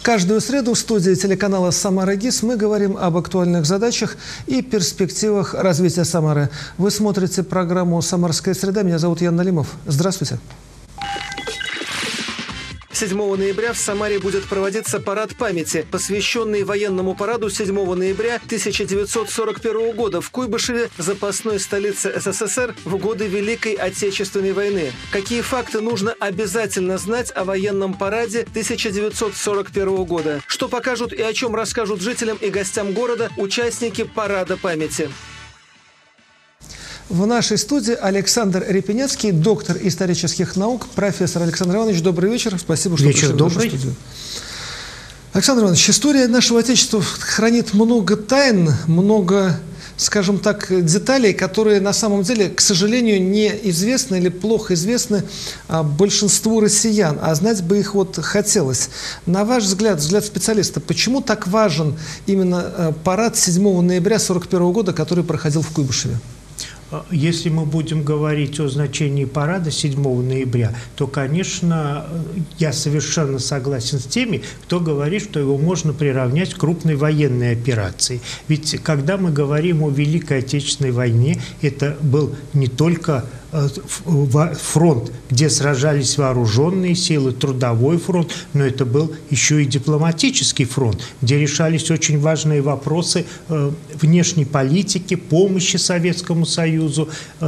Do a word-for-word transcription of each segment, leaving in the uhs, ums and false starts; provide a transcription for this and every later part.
Каждую среду в студии телеканала «Самара ГИС» мы говорим об актуальных задачах и перспективах развития Самары. Вы смотрите программу «Самарская среда». Меня зовут Ян Налимов. Здравствуйте. седьмого ноября в Самаре будет проводиться парад памяти, посвященный военному параду седьмого ноября тысяча девятьсот сорок первого года в Куйбышеве, запасной столице СССР, в годы Великой Отечественной войны. Какие факты нужно обязательно знать о военном параде тысяча девятьсот сорок первого года? Что покажут и о чем расскажут жителям и гостям города участники парада памяти? В нашей студии Александр Репенецкий, доктор исторических наук, профессор. Александр Иванович, добрый вечер. Спасибо, что вечер пришли добрый. в нашу студию. Александр Иванович, история нашего Отечества хранит много тайн, много, скажем так, деталей, которые на самом деле, к сожалению, неизвестны или плохо известны большинству россиян, а знать бы их вот хотелось. На ваш взгляд, взгляд специалиста, почему так важен именно парад седьмого ноября сорок первого года, который проходил в Куйбышеве? Если мы будем говорить о значении парада седьмого ноября, то, конечно, я совершенно согласен с теми, кто говорит, что его можно приравнять к крупной военной операции. Ведь когда мы говорим о Великой Отечественной войне, это был не только фронт, где сражались вооруженные силы, трудовой фронт, но это был еще и дипломатический фронт, где решались очень важные вопросы внешней политики, помощи Советскому Союзу.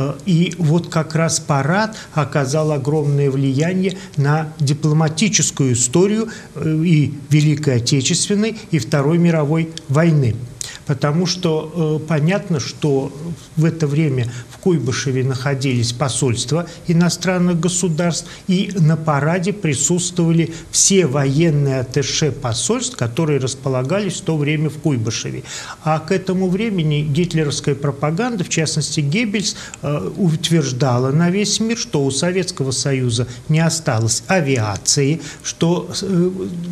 И вот как раз парад оказал огромное влияние на дипломатическую историю и Великой Отечественной, и Второй мировой войны. Потому что э, понятно, что в это время в Куйбышеве находились посольства иностранных государств, и на параде присутствовали все военные атташе посольств, которые располагались в то время в Куйбышеве. А к этому времени гитлеровская пропаганда, в частности Геббельс, э, утверждала на весь мир, что у Советского Союза не осталось авиации, что э,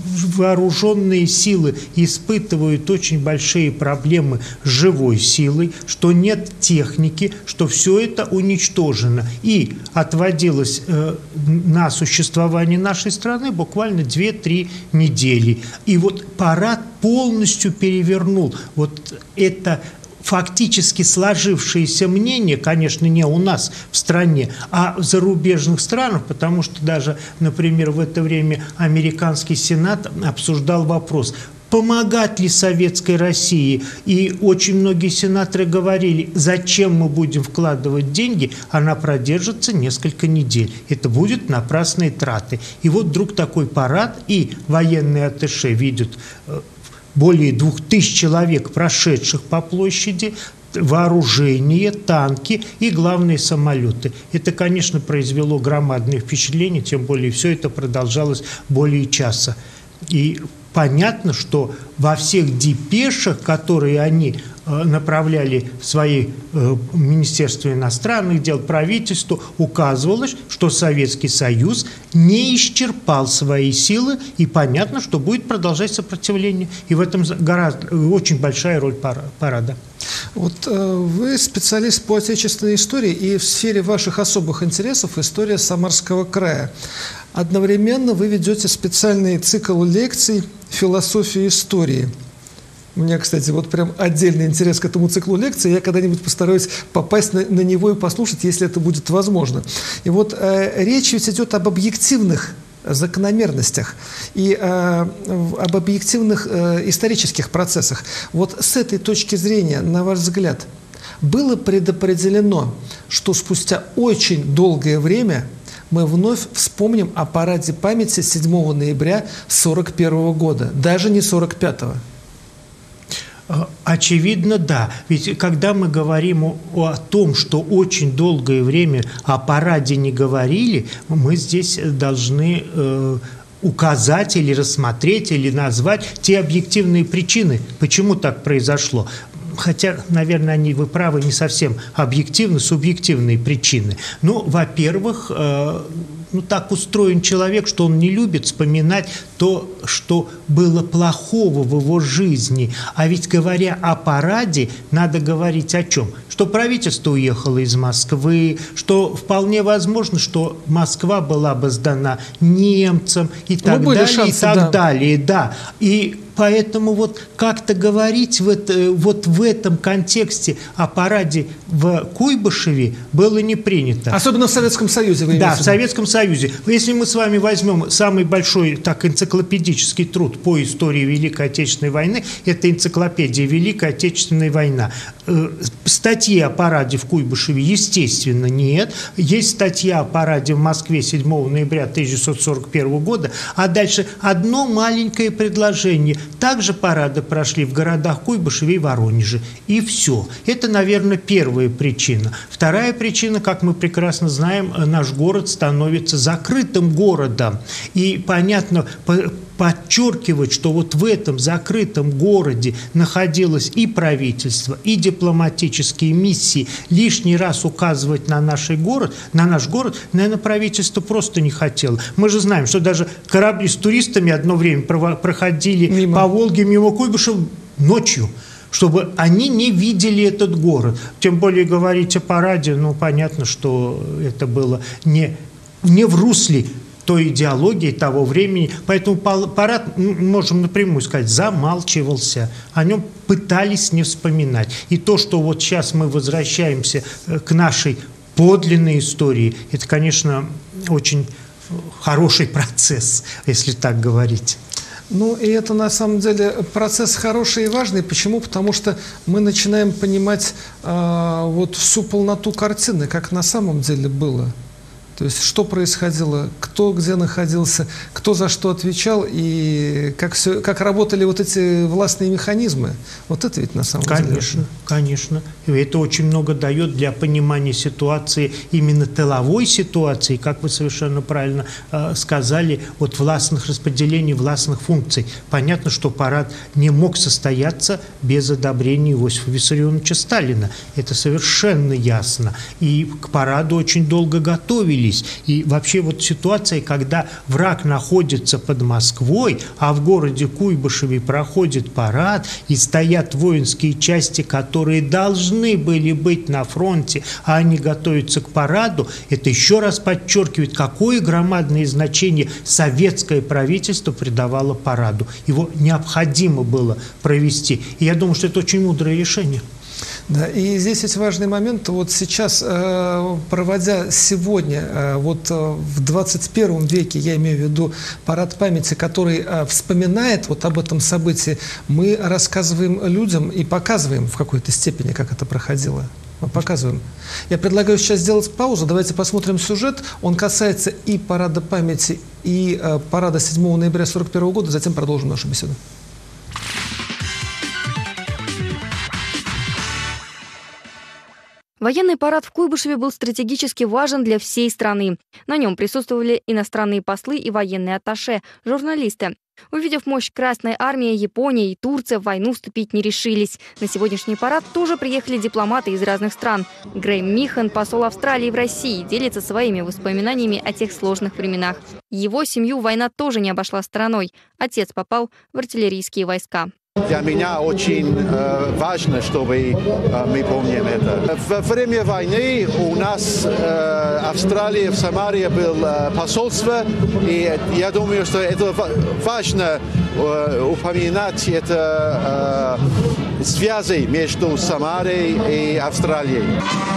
вооруженные силы испытывают очень большие проблемы проблемы с живой силой, что нет техники, что все это уничтожено. И отводилось э, на существование нашей страны буквально две-три недели. И вот парад полностью перевернул вот это фактически сложившееся мнение, конечно, не у нас в стране, а в зарубежных странах, потому что даже, например, в это время американский Сенат обсуждал вопрос, помогать ли Советской России. И очень многие сенаторы говорили, зачем мы будем вкладывать деньги, она продержится несколько недель. Это будут напрасные траты. И вот вдруг такой парад, и военные атташе видят более двух тысяч человек, прошедших по площади, вооружение, танки и, главные, самолеты. Это, конечно, произвело громадное впечатление, тем более все это продолжалось более часа. И понятно, что во всех депешах, которые они э, направляли в свои э, Министерства иностранных дел, правительству, указывалось, что Советский Союз не исчерпал свои силы, и понятно, что будет продолжать сопротивление. И в этом гораздо, очень большая роль парада. Вот э, вы специалист по отечественной истории, и в сфере ваших особых интересов история Самарского края. Одновременно вы ведете специальный цикл лекций «Философия истории». У меня, кстати, вот прям отдельный интерес к этому циклу лекций. Я когда-нибудь постараюсь попасть на, на него и послушать, если это будет возможно. И вот э, речь ведь идет об объективных закономерностях и э, об объективных э, исторических процессах. Вот с этой точки зрения, на ваш взгляд, было предопределено, что спустя очень долгое время мы вновь вспомним о параде памяти седьмого ноября сорок первого года, даже не сорок пятого? Очевидно, да. Ведь когда мы говорим о, о том, что очень долгое время о параде не говорили, мы здесь должны э, указать или рассмотреть, или назвать те объективные причины, почему так произошло. Хотя, наверное, они, вы правы, не совсем объективны, субъективные причины. Ну, во-первых, э, ну, так устроен человек, что он не любит вспоминать то, что было плохого в его жизни. А ведь, говоря о параде, надо говорить о чем? Что правительство уехало из Москвы, что вполне возможно, что Москва была бы сдана немцам и так ну, далее, шансы, и так да. далее. Да. И поэтому вот как-то говорить вот, вот в этом контексте о параде в Куйбышеве было не принято. Особенно в Советском Союзе. Вы Да, в Советском Союзе. Если мы с вами возьмем самый большой так, энциклопедический труд по истории Великой Отечественной войны, это энциклопедия «Великая Отечественная война». Статьи о параде в Куйбышеве, естественно, нет. Есть статья о параде в Москве седьмого ноября тысяча девятьсот сорок первого года, а дальше одно маленькое предложение. Также парады прошли в городах Куйбышеве и Воронеже. И все. Это, наверное, первая причина. Вторая причина, как мы прекрасно знаем, наш город становится закрытым городом. И, понятно, подчеркивать, что вот в этом закрытом городе находилось и правительство, и дипломатические миссии, лишний раз указывать на наш город, на наш город, наверное, правительство просто не хотело. Мы же знаем, что даже корабли с туристами одно время проходили мимо. По Волге мимо Куйбышева ночью, чтобы они не видели этот город. Тем более говорить о параде, ну, понятно, что это было не, не в русле той идеологии того времени. Поэтому парад, можем напрямую сказать, замалчивался. О нем пытались не вспоминать. И то, что вот сейчас мы возвращаемся к нашей подлинной истории, это, конечно, очень хороший процесс, если так говорить. Ну, и это, на самом деле, процесс хороший и важный. Почему? Потому что мы начинаем понимать э, вот всю полноту картины, как на самом деле было. То есть, что происходило, кто где находился, кто за что отвечал, и как, все, как работали вот эти властные механизмы. Вот это ведь на самом конечно, деле. Конечно, конечно. И это очень много дает для понимания ситуации, именно тыловой ситуации, как вы совершенно правильно э, сказали, от властных распределений, властных функций. Понятно, что парад не мог состояться без одобрения Иосифа Виссарионовича Сталина. Это совершенно ясно. И к параду очень долго готовились. И вообще вот ситуация, когда враг находится под Москвой, а в городе Куйбышеве проходит парад, и стоят воинские части, которые должны были быть на фронте, а они готовятся к параду, это еще раз подчеркивает, какое громадное значение советское правительство придавало параду. Его необходимо было провести. И я думаю, что это очень мудрое решение. Да, и здесь есть важный момент. Вот сейчас, проводя сегодня, вот в двадцать первом веке, я имею в виду парад памяти, который вспоминает вот об этом событии, мы рассказываем людям и показываем в какой-то степени, как это проходило. Мы показываем. Я предлагаю сейчас сделать паузу. Давайте посмотрим сюжет. Он касается и парада памяти, и парада седьмого ноября сорок первого года. Затем продолжим нашу беседу. Военный парад в Куйбышеве был стратегически важен для всей страны. На нем присутствовали иностранные послы и военные атташе, журналисты. Увидев мощь Красной армии, Япония и Турция в войну вступить не решились. На сегодняшний парад тоже приехали дипломаты из разных стран. Грэйм Михан, посол Австралии в России, делится своими воспоминаниями о тех сложных временах. Его семью война тоже не обошла стороной. Отец попал в артиллерийские войска. Для меня очень э, важно, чтобы э, мы помним это. Во время войны у нас э, в Австралии, в Самаре было посольство, и я думаю, что это важно э, упоминать это э, связи между Самарой и Австралией.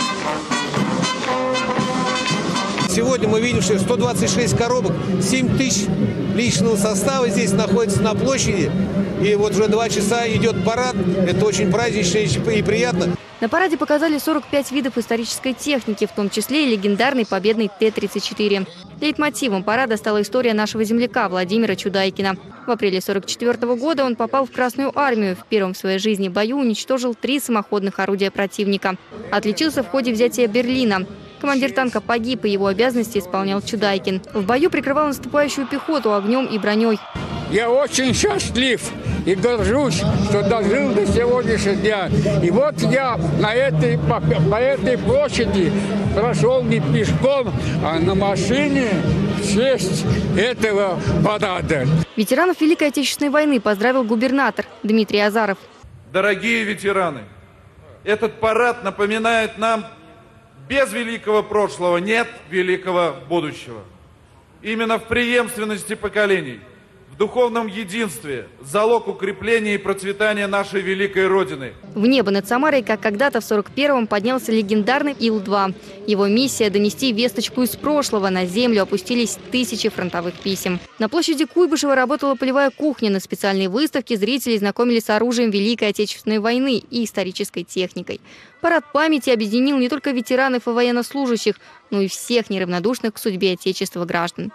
Сегодня мы видим, что сто двадцать шесть коробок, семь тысяч личного состава здесь находится на площади. И вот уже два часа идет парад. Это очень празднично и приятно. На параде показали сорок пять видов исторической техники, в том числе и легендарный победный Т тридцать четыре. Лейтмотивом парада стала история нашего земляка Владимира Чудайкина. В апреле сорок четвёртого года он попал в Красную армию. В первом в своей жизни бою уничтожил три самоходных орудия противника. Отличился в ходе взятия Берлина. Командир танка погиб, и его обязанности исполнял Чудайкин. В бою прикрывал наступающую пехоту огнем и броней. Я очень счастлив и горжусь, что дожил до сегодняшнего дня. И вот я на этой, по, по этой площади прошел не пешком, а на машине в честь этого парада. Ветеранов Великой Отечественной войны поздравил губернатор Дмитрий Азаров. Дорогие ветераны, этот парад напоминает нам: без великого прошлого нет великого будущего. Именно в преемственности поколений, в духовном единстве залог укрепления и процветания нашей великой Родины. В небо над Самарой, как когда-то в сорок первом, поднялся легендарный Ил два. Его миссия – донести весточку из прошлого. На землю опустились тысячи фронтовых писем. На площади Куйбышева работала полевая кухня. На специальной выставке зрители знакомились с оружием Великой Отечественной войны и исторической техникой. Парад памяти объединил не только ветеранов и военнослужащих, но и всех неравнодушных к судьбе Отечества граждан.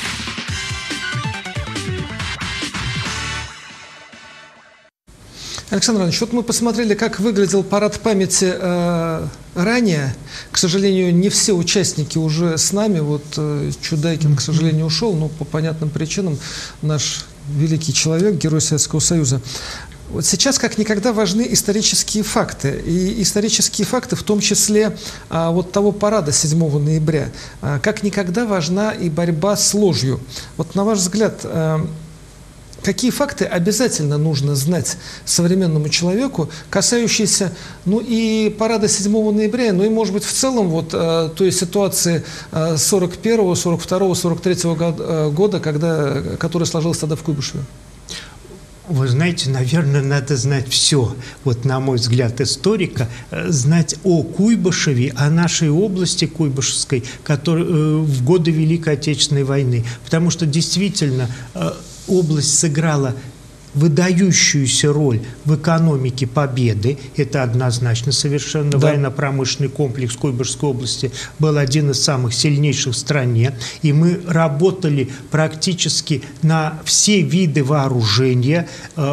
Александр Иванович, вот мы посмотрели, как выглядел парад памяти э, ранее. К сожалению, не все участники уже с нами. Вот э, Чудайкин, к сожалению, ушел, но по понятным причинам наш великий человек, герой Советского Союза. Вот сейчас как никогда важны исторические факты. И исторические факты, в том числе а, вот того парада седьмого ноября. А, как никогда важна и борьба с ложью. Вот на ваш взгляд, а, какие факты обязательно нужно знать современному человеку, касающиеся, ну, и парада седьмого ноября, ну и, может быть, в целом вот э, той ситуации э, сорок первого, сорок второго, сорок третьего года, когда, которая сложилась тогда в Куйбышеве? Вы знаете, наверное, надо знать все, вот на мой взгляд, историка, знать о Куйбышеве, о нашей области Куйбышевской, который, э, в годы Великой Отечественной войны. Потому что действительно э, область сыграла выдающуюся роль в экономике победы. Это однозначно совершенно. Да. Военно-промышленный комплекс Куйбышевской области был один из самых сильнейших в стране. И мы работали практически на все виды вооружения.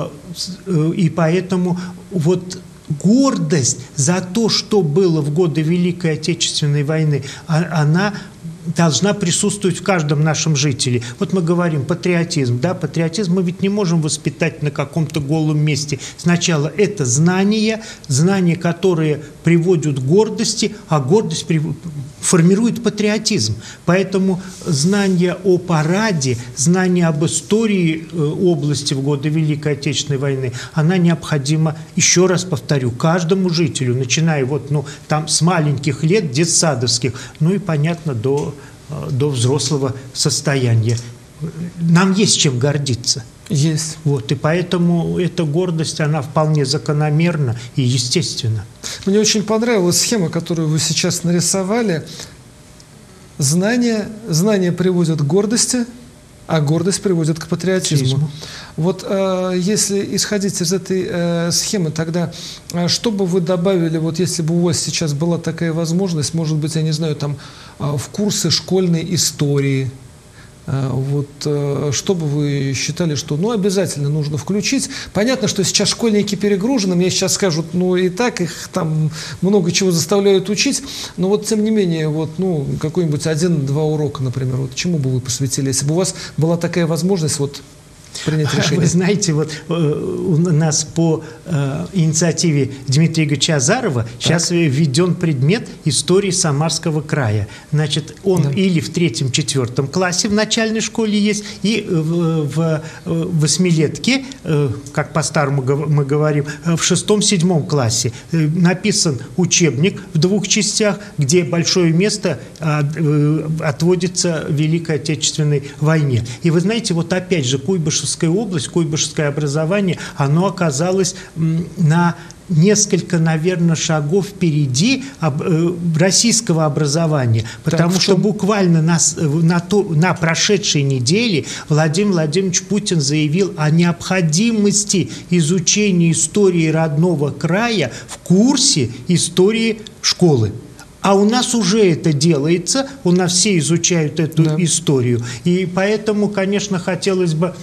И поэтому вот гордость за то, что было в годы Великой Отечественной войны, она должна присутствовать в каждом нашем жителе. Вот мы говорим патриотизм, да, патриотизм мы ведь не можем воспитать на каком-то голом месте. Сначала это знания, знания, которые приводят к гордости, а гордость формирует патриотизм. Поэтому знание о параде, знание об истории области в годы Великой Отечественной войны, она необходима, еще раз повторю, каждому жителю, начиная вот, ну, там с маленьких лет, детсадовских, ну и, понятно, до, до взрослого состояния. Нам есть чем гордиться. Есть. Вот, и поэтому эта гордость, она вполне закономерна и естественна. Мне очень понравилась схема, которую вы сейчас нарисовали. Знания, знания приводят к гордости, а гордость приводит к патриотизму. Чизму. Вот э, если исходить из этой э, схемы, тогда э, что бы вы добавили, вот если бы у вас сейчас была такая возможность, может быть, я не знаю, там э, в курсы школьной истории, вот, что бы вы считали, что, ну, обязательно нужно включить? Понятно, что сейчас школьники перегружены, мне сейчас скажут, ну, и так их там много чего заставляют учить, но вот, тем не менее, вот, ну, какой-нибудь один-два урока, например, вот, чему бы вы посвятили, если бы у вас была такая возможность, вот, принять решение? Вы знаете, вот у нас по э, инициативе Дмитрия Игоревича Азарова так. сейчас введен предмет истории Самарского края. Значит, он да. или в третьем-четвертом классе в начальной школе есть, и в, в, в восьмилетке, э, как по-старому мы говорим, в шестом-седьмом классе написан учебник в двух частях, где большое место э, отводится Великой Отечественной войне. И вы знаете, вот опять же, Куйбышев область, Куйбышевское образование, оно оказалось на несколько, наверное, шагов впереди российского образования. Потому так, что буквально на, на, то, на прошедшей неделе Владимир Владимирович Путин заявил о необходимости изучения истории родного края в курсе истории школы. А у нас уже это делается, у нас все изучают эту да. историю. И поэтому, конечно, хотелось бы,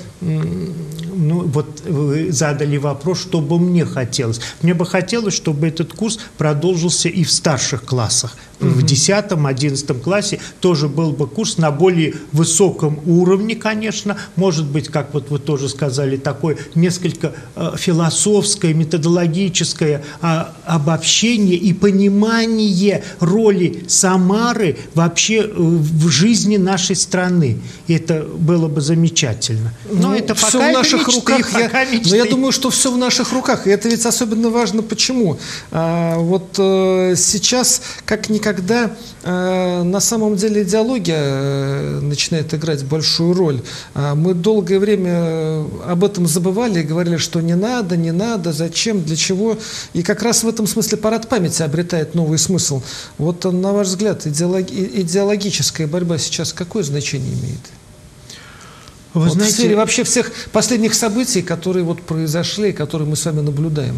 ну вот вы задали вопрос, что бы мне хотелось. Мне бы хотелось, чтобы этот курс продолжился и в старших классах. в десятом-одиннадцатом классе тоже был бы курс на более высоком уровне, конечно, может быть, как вот вы тоже сказали, такое несколько э, философское, методологическое э, обобщение и понимание роли Самары вообще э, в жизни нашей страны. И это было бы замечательно. Но ну, это все пока в наших мечты, руках. пока Я, но я думаю, что все в наших руках. И это ведь особенно важно. Почему? А, вот а, сейчас, как никогда, Когда э, на самом деле идеология э, начинает играть большую роль, э, мы долгое время об этом забывали и говорили, что не надо, не надо, зачем, для чего. И как раз в этом смысле парад памяти обретает новый смысл. Вот на ваш взгляд, идеологи- идеологическая борьба сейчас какое значение имеет? Вы вот знаете, в сфере вообще всех последних событий, которые вот произошли, которые мы с вами наблюдаем.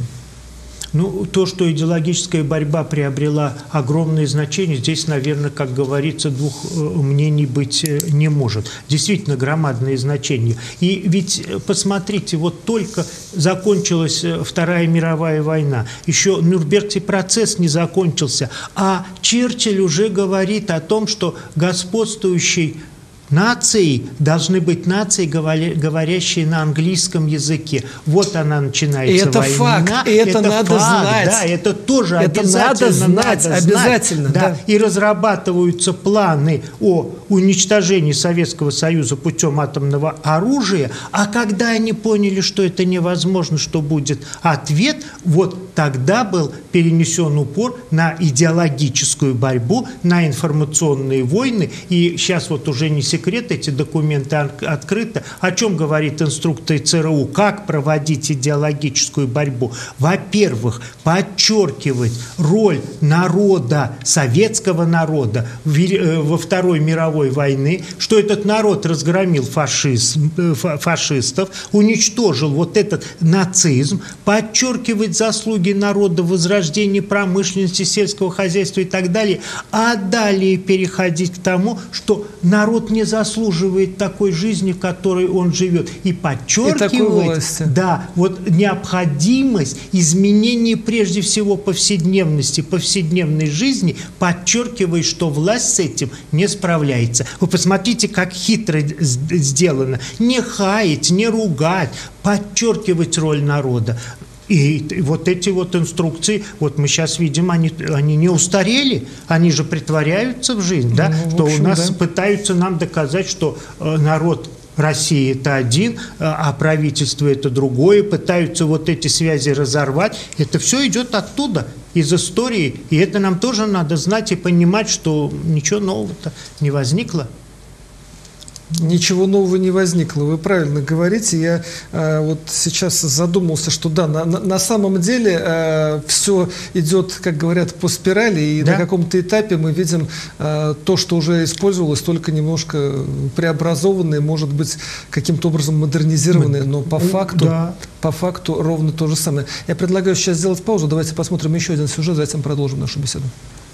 Ну, то, что идеологическая борьба приобрела огромное значение, здесь, наверное, как говорится, двух мнений быть не может. Действительно, громадное значение. И ведь, посмотрите, вот только закончилась Вторая мировая война, еще Нюрнбергский процесс не закончился, а Черчилль уже говорит о том, что господствующий нации должны быть нации, говорящие на английском языке. Вот она начинается. И это война. Факт, и это, это надо факт, знать. Да, это тоже это обязательно надо знать. Надо обязательно, знать, да. Да. И разрабатываются планы о уничтожении Советского Союза путем атомного оружия. А когда они поняли, что это невозможно, что будет ответ, вот тогда был перенесен упор на идеологическую борьбу, на информационные войны. И сейчас вот уже не секрет, эти документы открыты. О чем говорит инструкция ЦРУ? Как проводить идеологическую борьбу? Во-первых, подчеркивать роль народа, советского народа во Второй мировой войне, что этот народ разгромил фашизм, фашистов, уничтожил вот этот нацизм, подчеркивать заслуги народа в возрождении промышленности, сельского хозяйства и так далее, а далее переходить к тому, что народ не заслуживает такой жизни, в которой он живет. И подчеркивать, и да, вот необходимость изменения прежде всего повседневности, повседневной жизни, подчеркивая, что власть с этим не справляется. Вы посмотрите, как хитро сделано. Не хаять, не ругать, подчеркивать роль народа. И вот эти вот инструкции, вот мы сейчас видим, они, они не устарели, они же притворяются в жизнь, да? Ну, в что общем, у нас да. пытаются нам доказать, что э, народ России это один, а правительство это другое, пытаются вот эти связи разорвать. Это все идет оттуда, из истории, и это нам тоже надо знать и понимать, что ничего нового-то не возникло. Ничего нового не возникло, вы правильно говорите. Я э, вот сейчас задумался, что да, на, на самом деле э, все идет, как говорят, по спирали, и да? на каком-то этапе мы видим э, то, что уже использовалось, только немножко преобразованное, может быть, каким-то образом модернизированное, но по факту, да. по факту ровно то же самое. Я предлагаю сейчас сделать паузу, давайте посмотрим еще один сюжет, затем продолжим нашу беседу.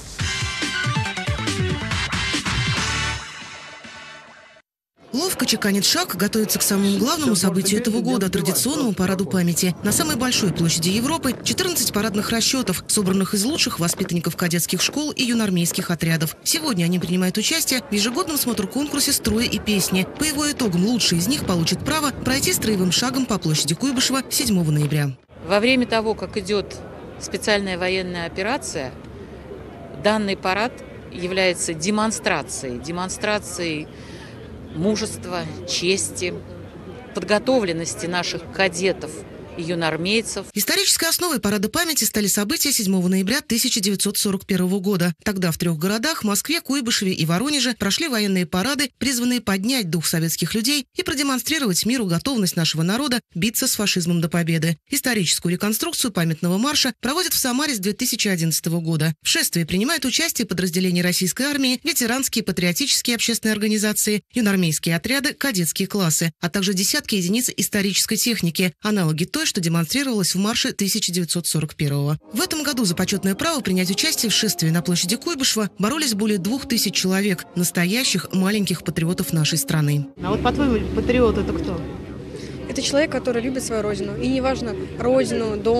Ловко чеканит шаг, готовится к самому главному событию этого года – традиционному параду памяти. На самой большой площади Европы четырнадцать парадных расчетов, собранных из лучших воспитанников кадетских школ и юноармейских отрядов. Сегодня они принимают участие в ежегодном смотр-конкурсе «Строя и песни». По его итогам лучший из них получит право пройти строевым шагом по площади Куйбышева седьмого ноября. Во время того, как идет специальная военная операция, данный парад является демонстрацией, демонстрацией мужества, чести, подготовленности наших кадетов и юноармейцев. Исторической основой парада памяти стали события седьмого ноября тысяча девятьсот сорок первого года. Тогда в трех городах – Москве, Куйбышеве и Воронеже – прошли военные парады, призванные поднять дух советских людей и продемонстрировать миру готовность нашего народа биться с фашизмом до победы. Историческую реконструкцию памятного марша проводят в Самаре с две тысячи одиннадцатого года. В шествии принимают участие подразделения российской армии, ветеранские, патриотические общественные организации, юноармейские отряды, кадетские классы, а также десятки единиц исторической техники, аналоги той, что демонстрировалось в марше тысяча девятьсот сорок первого. В этом году за почетное право принять участие в шествии на площади Куйбышева боролись более двух тысяч человек, настоящих маленьких патриотов нашей страны. А вот по-твоему, патриот это кто? Это человек, который любит свою родину. И неважно, родину, дом,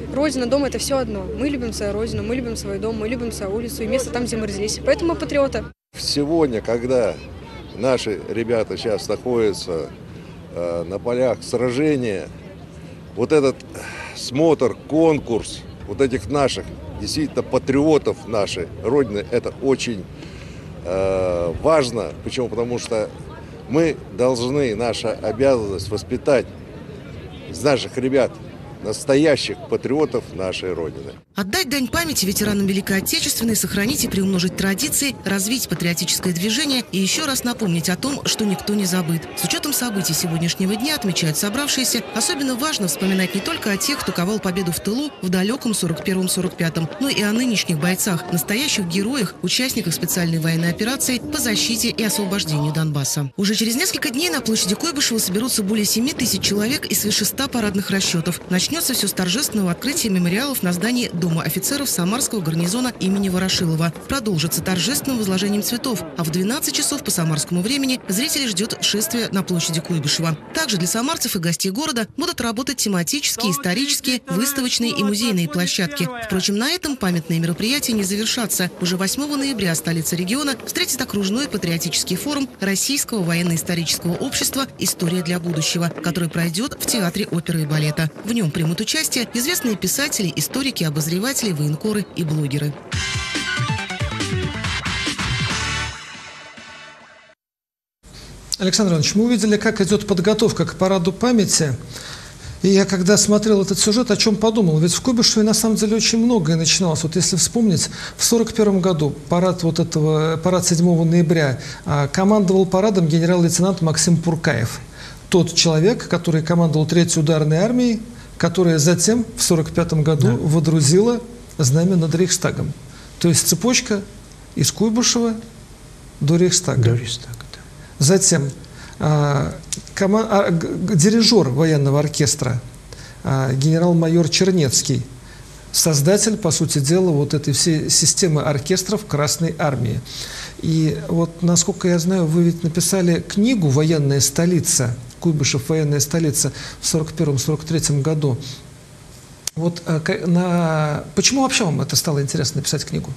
родина, дом – это все одно. Мы любим свою родину, мы любим свой дом, мы любим свою улицу и место там, где мы родились. Поэтому мы патриоты. Сегодня, когда наши ребята сейчас находятся э, на полях сражения, вот этот смотр, конкурс вот этих наших, действительно, патриотов нашей Родины, это очень э, важно. Почему? Потому что мы должны, наша обязанность воспитать из наших ребят настоящих патриотов нашей Родины. Отдать дань памяти ветеранам Великой Отечественной, сохранить и приумножить традиции, развить патриотическое движение и еще раз напомнить о том, что никто не забыт. С учетом событий сегодняшнего дня, отмечают собравшиеся, особенно важно вспоминать не только о тех, кто ковал победу в тылу в далеком сорок первом сорок пятом, но и о нынешних бойцах, настоящих героях, участниках специальной военной операции по защите и освобождению Донбасса. Уже через несколько дней на площади Куйбышева соберутся более семи тысяч человек и свыше ста парадных расчетов. Начнется все с торжественного открытия мемориалов на здании Дома офицеров Самарского гарнизона имени Ворошилова. Продолжится торжественным возложением цветов, а в двенадцать часов по самарскому времени зрителей ждет шествие на площади Куйбышева. Также для самарцев и гостей города будут работать тематические, исторические, выставочные и музейные площадки. Впрочем, на этом памятные мероприятия не завершатся. Уже восьмого ноября столица региона встретит окружной патриотический форум Российского военно-исторического общества «История для будущего», который пройдет в Театре оперы и балета. В нем примут участие известные писатели, историки, обозреватели, военкоры и блогеры. Александр Иванович, мы увидели, как идет подготовка к параду памяти. И я, когда смотрел этот сюжет, о чем подумал? Ведь в Куйбышеве на самом деле очень многое начиналось. Вот если вспомнить, в сорок первом году парад, вот этого, парад седьмого ноября командовал парадом генерал-лейтенант Максим Пуркаев. Тот человек, который командовал третьей ударной армией, которая затем в сорок пятом году да. водрузила знамя над Рейхстагом. То есть цепочка из Куйбышева до Рейхстага. До Рейхстага, да. Затем а, кома, а, дирижер военного оркестра а, генерал-майор Чернецкий, создатель, по сути дела, вот этой всей системы оркестров Красной Армии. И вот, насколько я знаю, вы ведь написали книгу «Военная столица», Куйбышев «Военная столица» в сорок первом — сорок третьем году. Вот на... почему вообще вам это стало интересно написать книгу?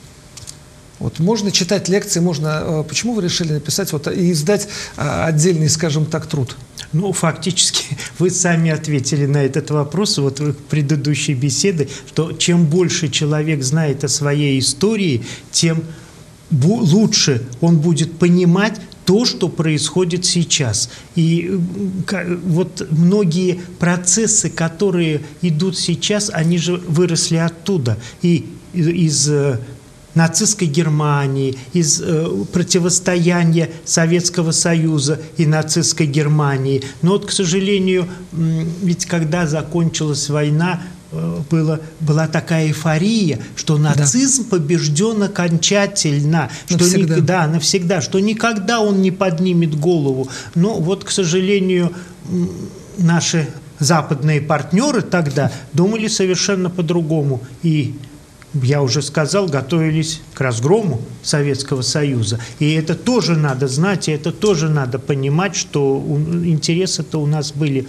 Вот можно читать лекции, можно... Почему вы решили написать вот, и издать отдельный, скажем так, труд? Ну, фактически, вы сами ответили на этот вопрос вот в предыдущей беседе, что чем больше человек знает о своей истории, тем лучше он будет понимать то, что происходит сейчас. И вот многие процессы, которые идут сейчас, они же выросли оттуда. И из нацистской Германии, из противостояния Советского Союза и нацистской Германии. Но вот, к сожалению, ведь когда закончилась война, Было, была такая эйфория, что нацизм да. побежден окончательно, что навсегда. Ни, да, навсегда, что никогда он не поднимет голову. Но вот, к сожалению, наши западные партнеры тогда думали совершенно по-другому. И, я уже сказал, готовились к разгрому Советского Союза. И это тоже надо знать, и это тоже надо понимать, что интересы-то у нас были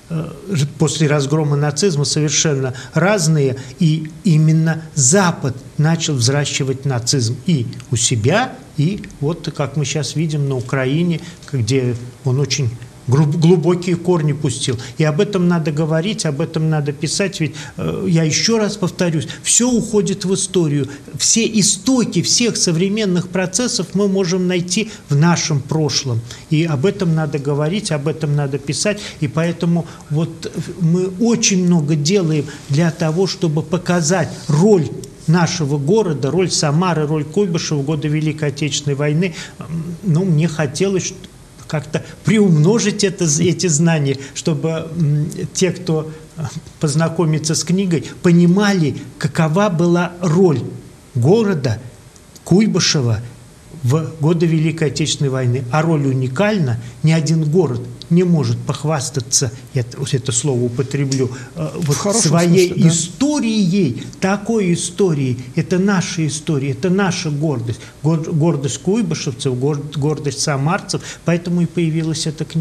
после разгрома нацизма совершенно разные, и именно Запад начал взращивать нацизм и у себя, и вот, как мы сейчас видим, на Украине, где он очень глубокие корни пустил. И об этом надо говорить, об этом надо писать, ведь, э, я еще раз повторюсь, все уходит в историю. Все истоки всех современных процессов мы можем найти в нашем прошлом. И об этом надо говорить, об этом надо писать. И поэтому вот мы очень много делаем для того, чтобы показать роль нашего города, роль Самары, роль Куйбышева в годы Великой Отечественной войны. Ну, мне хотелось как-то приумножить это, эти знания, чтобы м, те, кто познакомится с книгой, понимали, какова была роль города Куйбышева в годы Великой Отечественной войны. А роль уникальна, ни один город не может похвастаться, я это слово употреблю, вот своей смысле, да? историей, такой историей. Это наша история, это наша гордость. Гордость куйбышевцев, гордость самарцев. Поэтому и появилась эта книга.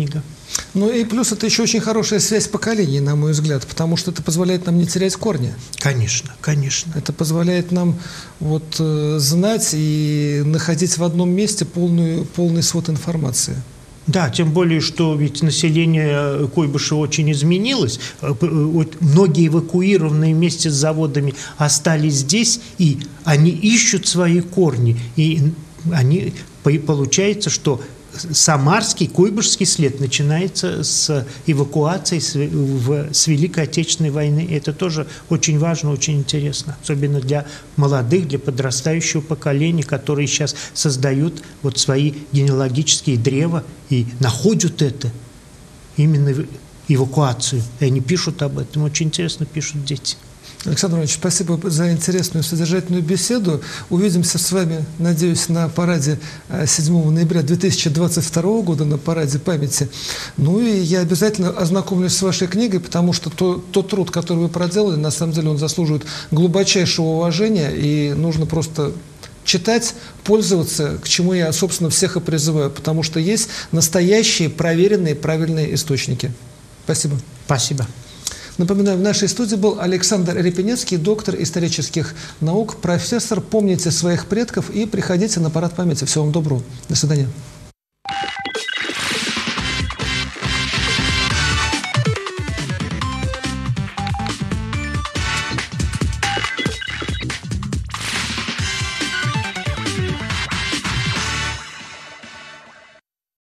Ну и плюс это еще очень хорошая связь поколений, на мой взгляд, потому что это позволяет нам не терять корни. Конечно, конечно. Это позволяет нам вот, э, знать и находить в одном месте полную, полный свод информации. Да, тем более, что ведь население Куйбышева очень изменилось. Многие эвакуированные вместе с заводами остались здесь, и они ищут свои корни. И они, получается, что самарский, куйбышевский след начинается с эвакуации с, в, с Великой Отечественной войны. И это тоже очень важно, очень интересно. Особенно для молодых, для подрастающего поколения, которые сейчас создают вот свои генеалогические древа и находят это, именно эвакуацию. И они пишут об этом. Очень интересно пишут дети. Александр Иванович, спасибо за интересную содержательную беседу. Увидимся с вами, надеюсь, на параде седьмого ноября две тысячи двадцать второго года, на параде памяти. Ну и я обязательно ознакомлюсь с вашей книгой, потому что то, тот труд, который вы проделали, на самом деле он заслуживает глубочайшего уважения, и нужно просто читать, пользоваться, к чему я, собственно, всех и призываю, потому что есть настоящие, проверенные, правильные источники. Спасибо. Спасибо. Напоминаю, в нашей студии был Александр Репенецкий, доктор исторических наук, профессор. Помните своих предков и приходите на парад памяти. Всего вам доброго. До свидания.